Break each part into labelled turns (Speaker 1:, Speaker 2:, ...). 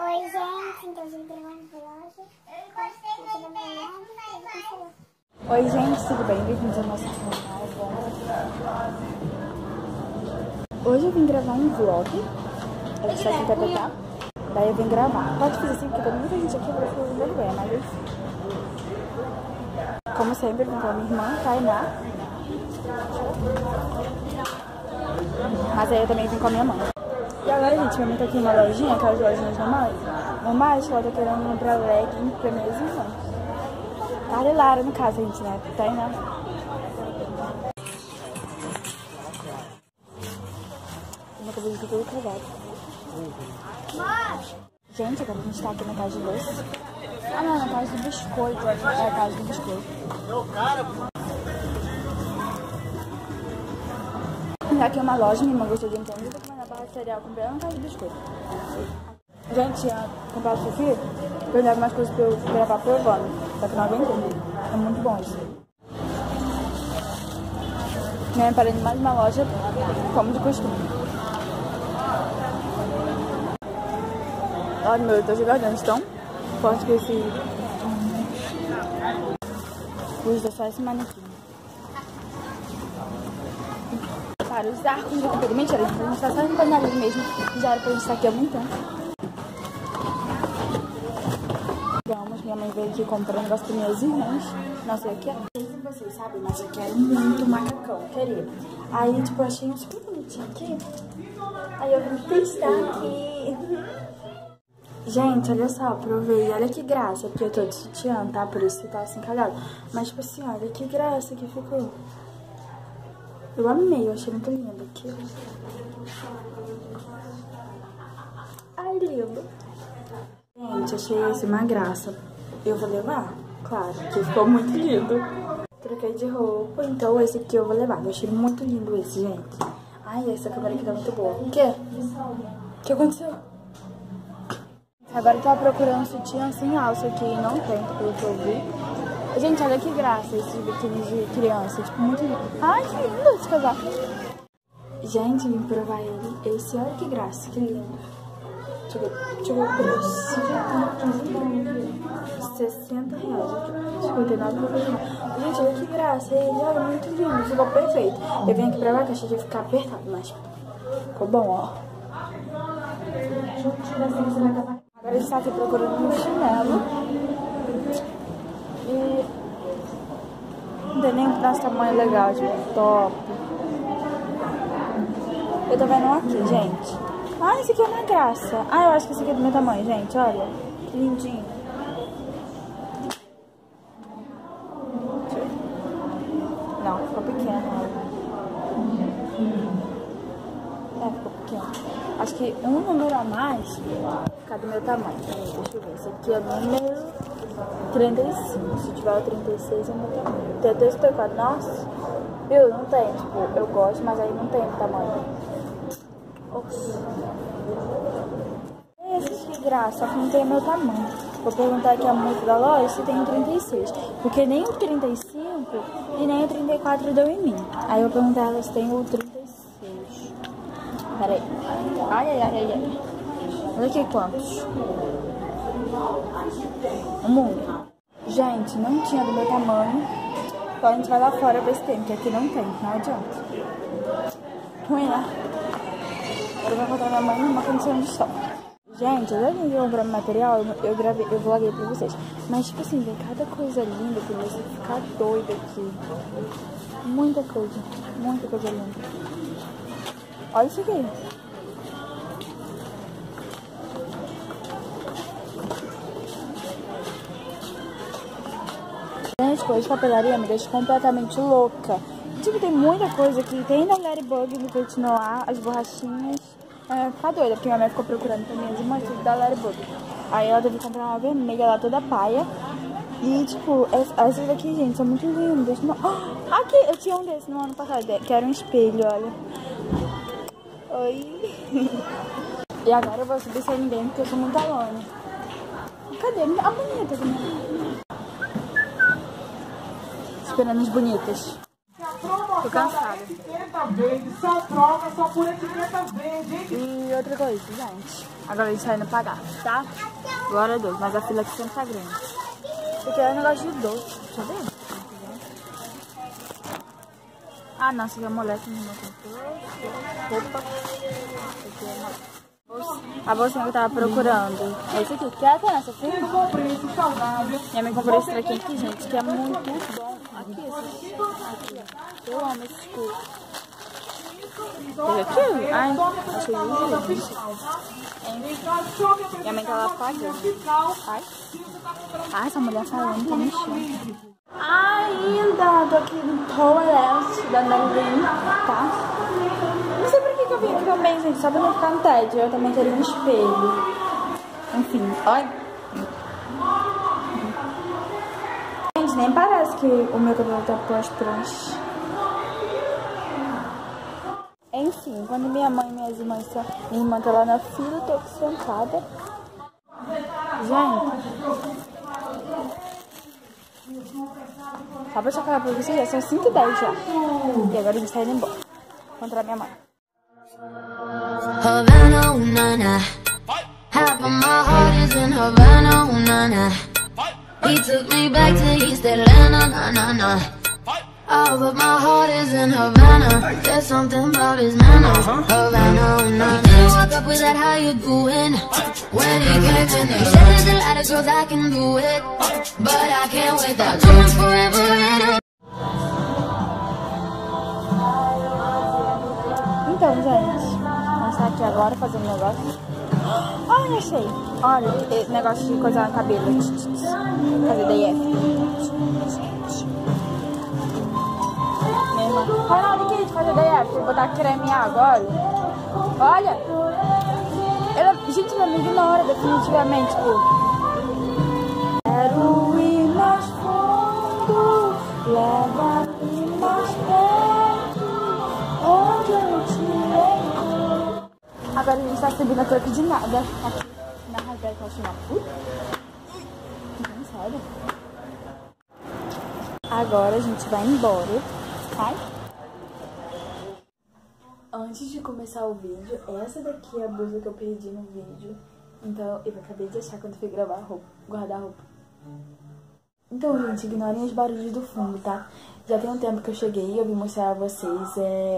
Speaker 1: Oi, gente, então a gente gravou um vlog.
Speaker 2: Oi, gente, tudo bem? Bem-vindos ao nosso canal. Hoje eu vim gravar um vlog. A gente vai tentar botar. Daí eu vim gravar. Pode fazer assim, porque tem muita gente aqui, eu vou fazer vergonha, mas enfim. Como sempre, vim com a minha irmã, Tainá. Mas aí eu também vim com a minha mãe. E agora, gente, minha mãe tá aqui em uma lojinha, aquelas lojinhas normais, que ela tá querendo comprar legging pra minhas irmãs. Lara e Lara, no caso, gente, né? Tainá. Meu cabelo ficou todo cagado. Gente, agora a gente tá aqui na casa de doce. Ah, não, na casa do biscoito. É a casa do biscoito. Aqui é uma loja, minha irmã gostou de entender. Eu vou comer na barra de cereal, comprei na casa do biscoito. Gente, tinha comprado isso aqui. Eu levo mais coisas pra eu gravar provando. Só que não aguentei. É muito bom isso. Minha mãe parei de mais uma loja, como de costume. Olha, meu, eu tô jogando tão forte que esse... Usa só esse manequim. Para os arcos de cabelo. Mentira, a gente tá só limpando ali mesmo. Já era pra gente estar aqui há muito tempo. Vamos, minha mãe veio aqui comprar um negócio para minhas irmãs. Nossa, eu quero. Não sei se vocês sabem, mas eu quero muito macacão. Queria. Aí, tipo, eu achei um super bonitinho aqui. Aí eu vim testar aqui. Gente, olha só, provei. Olha que graça, porque eu tô de sutiã, tá? Por isso que tá assim cagado. Mas, tipo assim, olha que graça que ficou. Eu amei, eu achei muito lindo aqui. Ai, lindo. Gente, achei esse uma graça. Eu vou levar? Claro, porque ficou muito lindo. Troquei de roupa, então esse aqui eu vou levar. Eu achei muito lindo esse, gente. Ai, essa câmera aqui tá muito boa. O quê? O que aconteceu? Agora eu tava procurando sutiã sem alça aqui e não tem, pelo que eu vi. Gente, olha que graça esse biquíni de criança, tipo, muito lindo. Ai, que lindo esse casaco. Gente, vim provar ele. Esse, olha que graça, que lindo. Deixa eu ver o preço. R$60. 59,99. Gente, olha que graça. Ele, olha, muito lindo. Ficou perfeito. Eu vim aqui pra lá que achei que ia ficar apertado, mas ficou bom, ó. Agora a gente tá aqui procurando um chinelo. E não tem nem um nosso tamanho legal, tipo, top. Eu tô vendo um aqui, gente. Ah, esse aqui é uma graça. Ah, eu acho que esse aqui é do meu tamanho, gente. Olha, que lindinho. Não, ficou pequeno. É, ficou pequeno. Acho que um número a mais fica do meu tamanho. Deixa eu ver. Esse aqui é o número 35. Se tiver o 36 é o meu tamanho. Tem até esse teclado. Nossa, viu? Não tem. Tipo, eu gosto, mas aí não tem o tamanho. Oxi. Esse que graça, só que não tem o meu tamanho. Vou perguntar aqui a moça da loja se tem o 36. Porque nem o 35 e nem o 34 deu em mim. Aí eu vou perguntar ela se tem o 36. Pera aí. Ai. Olha aqui quantos. Um mundo. Gente, não tinha do meu tamanho. Então a gente vai lá fora ver se tem, porque aqui não tem, não adianta. Ruim, né? Agora eu vou encontrar minha mãe numa condição de estão. Gente, eu já vim comprar material, eu vloguei pra vocês. Mas, tipo assim, vem cada coisa linda que você ficar doida aqui. Muita coisa linda. Olha isso aqui. Gente, coisa de papelaria me deixa completamente louca. Tipo, tem muita coisa aqui. Tem da Ladybug no Petit Noir, as borrachinhas. Ficar doida, porque minha mãe ficou procurando pra minhas irmãs tudo da Ladybug. Aí ela teve que comprar uma vermelha lá, toda paia. E, tipo, essas daqui, gente, são muito lindas. Aqui, eu tinha um desse no ano passado, que era um espelho, olha. Oi. E agora eu vou subir sem ninguém, porque eu sou muito alone. Cadê? A bonita também. Esperando as bonitas. Tô cansada.
Speaker 3: Só troca, só por etiqueta verde.
Speaker 2: E outra coisa, gente. Agora a gente tá indo pagar, tá? Glória a Deus, mas a fila aqui sempre tá grande. Isso aqui é um negócio de doce. Deixa eu ver. Ah, não, isso aqui é moleque, minha irmã comprou. Roupa. Aqui é uma... A bolsinha que eu tava procurando. É esse aqui. Quer ter nessa fila? Minha mãe comprou esse daqui aqui, gente, que é muito bom. Aqui, esse aqui. Eu amo esse escuro. Esse aqui? Ai, achei lindo. Minha mãe tá lá pagando. Ai, essa mulher falando, tá mexendo. Ainda tô aqui no toalete da Marilyn, tá? Não sei por que eu vim aqui também, gente, só pra não ficar no tédio. Eu também queria um espelho. Enfim, olha. Gente, nem parece que o meu cabelo tá pós-prancha. Enfim, quando minha mãe e minhas irmãs estão... Minha irmã tá lá na fila, eu tô aqui sentada. Gente... Só pra chocar pra vocês, já são 5h10 já. E agora a gente tá indo embora. Encontrar minha mãe.
Speaker 4: Havana, na. Half of my heart is in Havana, na. He took me back to East Atlanta, na. Oh, but my heart is in Havana. There's something about his manners. Havana, na. He didn't walk up with that, how you doing? When he came in, they said there's a lot of girls I can do it, but I can't wait that chance forever and ever.
Speaker 2: Então, gente, vamos estar aqui agora fazendo um negócio. Olha, achei. Olha, esse negócio de coisar no cabelo. Fazer DF. Minha irmã. Olha na hora que a gente fazer DF. Vou botar creme em água, olha. Olha. Gente, ela me ignora definitivamente, tipo. Quero ir mais fundo, leva-me mais perto, onde eu te levo. Agora a gente tá subindo a troco de nada. Aqui na Ravel, que eu acho uma puta. Não, sério. Agora a gente vai embora, tá? Antes de começar o vídeo, essa daqui é a blusa que eu perdi no vídeo. Então, eu acabei de achar quando fui gravar a roupa, guardar a roupa. Então, gente, ignorem os barulhos do fundo, tá? Já tem um tempo que eu cheguei e eu vim mostrar a vocês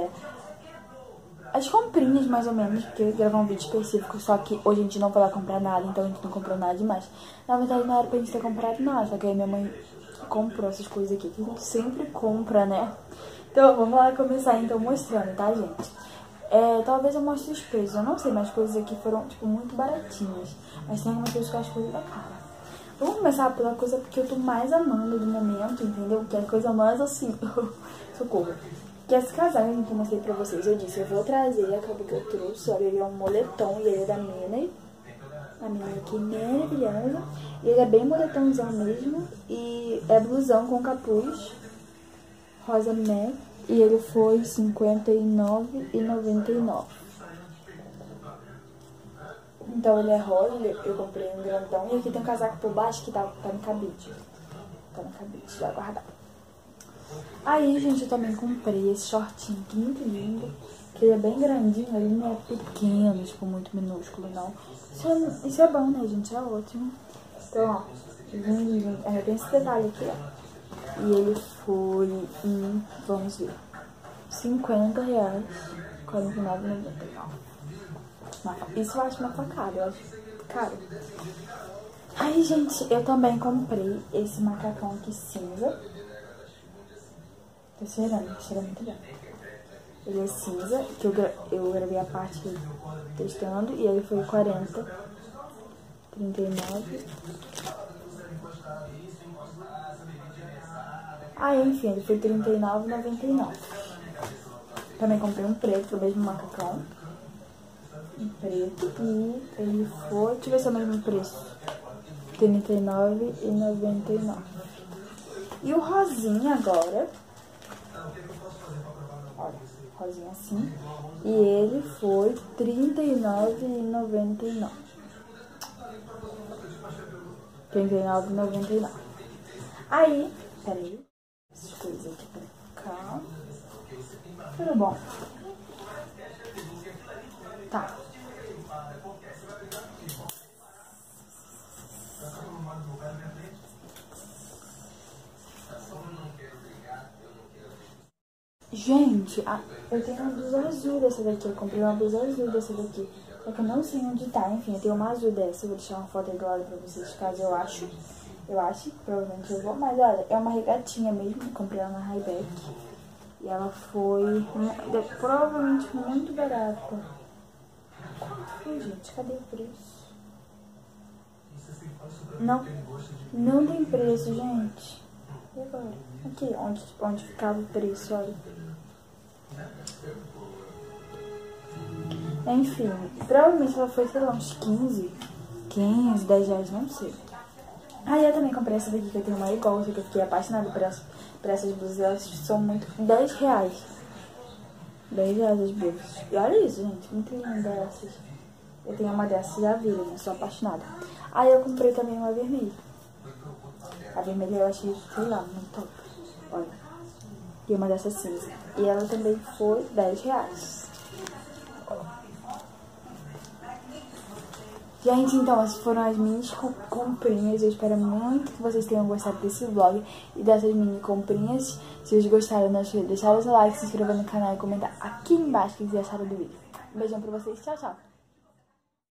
Speaker 2: as comprinhas, mais ou menos, porque eu ia gravar um vídeo específico, só que hoje a gente não foi lá comprar nada, então a gente não comprou nada demais. Na verdade, não era pra gente ter comprado nada, só que aí minha mãe comprou essas coisas aqui, que a gente sempre compra, né? Então, vamos lá começar, então, mostrando, tá, gente? Talvez eu mostre os preços, eu não sei, mas as coisas aqui foram, tipo, muito baratinhas. Mas tem algumas coisas que eu acho coisa da cara. Vamos começar pela coisa porque eu tô mais amando do momento, entendeu? Que é a coisa mais assim, socorro. Que é esse casaco que eu mostrei pra vocês. Eu disse, eu vou trazer, acabou que eu trouxe. Olha, ele é um moletom e ele é da Minnie. A Minnie aqui maravilhosa. E ele é bem moletãozão mesmo. E é blusão com capuz. Rosa matte. E ele foi R$ 59,99. Então ele é rosa, eu comprei um grandão. E aqui tem um casaco por baixo que tá no cabide. Tá no cabide, já guardado. Aí, gente, eu também comprei esse shortinho aqui, muito lindo. Que ele é bem grandinho, ele não é pequeno, tipo, muito minúsculo, não. Isso é bom, né, gente? É ótimo. Então, ó, tem esse detalhe aqui, ó. E ele foi em, vamos ver, R$50, R$49,99. Isso eu acho uma facada, eu acho caro. Aí, gente, eu também comprei esse macacão aqui cinza. Tô cheirando muito bem. Ele é cinza, que eu gravei a parte testando, e aí foi 40, 39. Aí, enfim, ele foi R$39,99. Também comprei um preto, o mesmo macacão. Um preto, e ele foi, deixa eu ver se é o mesmo preço. R$39,99. E o rosinha agora. Olha, rosinha assim. E ele foi R$39,99. R$39,99. Aí, peraí. Essas coisas aqui pra cá. Tudo bom. Tá. Gente, eu tenho uma blusa azul dessa daqui. Eu comprei uma blusa azul dessa daqui. Só que eu não sei onde tá. Enfim, eu tenho uma azul dessa. Eu vou deixar uma foto aí do lado pra vocês, caso eu acho. Eu acho, provavelmente eu vou. Mas olha, é uma regatinha mesmo. Eu comprei ela na Highback. E ela foi provavelmente muito barata. Quanto foi, gente? Cadê o preço? Não tem preço, gente. E agora? Aqui, onde ficava o preço, olha. Enfim, provavelmente ela foi, sei lá, uns 15, 10 reais, não sei. Aí eu também comprei essa daqui, que eu tenho uma igual, que eu fiquei apaixonada por essas blusas. Elas são muito... 10 reais. 10 reais as blusas. E olha isso, gente, muito linda essas. Eu tenho uma dessas, já viram, né? Sou apaixonada. Aí eu comprei também uma vermelha. A vermelha eu achei, sei lá, muito top. Olha. E uma dessa cinza. E ela também foi 10 reais. Gente, então, essas foram as minhas comprinhas. Eu espero muito que vocês tenham gostado desse vlog e dessas mini comprinhas. Se vocês gostaram, não esqueçam de deixar o seu like, se inscrever no canal e comentar aqui embaixo o que vocês acharam do vídeo. Um beijão pra vocês. Tchau, tchau.